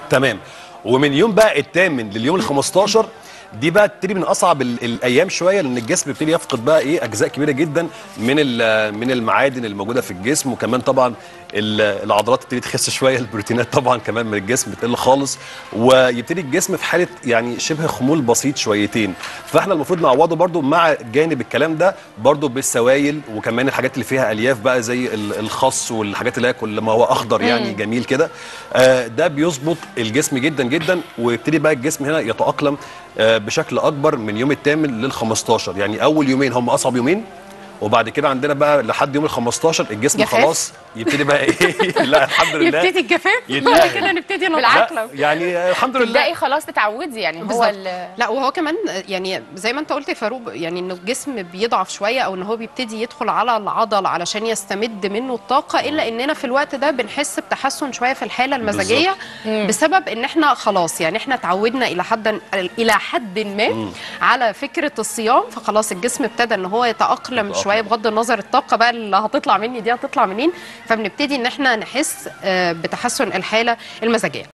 تمام. ومن يوم بقى الثامن لليوم ال 15 دي بقى بتبتدي من اصعب الايام شويه، لان الجسم بيبتدي يفقد بقى ايه اجزاء كبيره جدا من المعادن الموجوده في الجسم، وكمان طبعا العضلات تبتدي تخس شويه، البروتينات طبعا كمان من الجسم بتقل خالص، ويبتدي الجسم في حاله يعني شبه خمول بسيط شويتين. فاحنا المفروض نعوضه برده مع جانب الكلام ده برده بالسوائل، وكمان الحاجات اللي فيها الياف بقى زي الخس والحاجات اللي هي كل ما هو اخضر يعني جميل كده. ده بيظبط الجسم جدا جدا، ويبتدي بقى الجسم هنا يتاقلم بشكل اكبر من يوم الثامن لل 15. يعني اول يومين هم اصعب يومين، وبعد كده عندنا بقى لحد يوم ال 15 الجسم جفاف. خلاص يبتدي بقى ايه لا الحمد لله يبتدي الجفاف يتأهل. كده نبتدي بالعكس. يعني الحمد لله تبدأي خلاص تتعودي يعني هو لا، وهو كمان يعني زي ما انت قلت يا فاروق، يعني انه الجسم بيضعف شويه، او ان هو بيبتدي يدخل على العضل علشان يستمد منه الطاقه، الا اننا في الوقت ده بنحس بتحسن شويه في الحاله المزاجيه بسبب ان احنا خلاص يعني احنا اتعودنا الى حد ما على فكره الصيام، فخلاص الجسم ابتدى ان هو يتاقلم شويه، بغض النظر الطاقه بقى اللي هتطلع مني دي هتطلع منين، فبنبتدي ان احنا نحس بتحسن الحاله المزاجيه.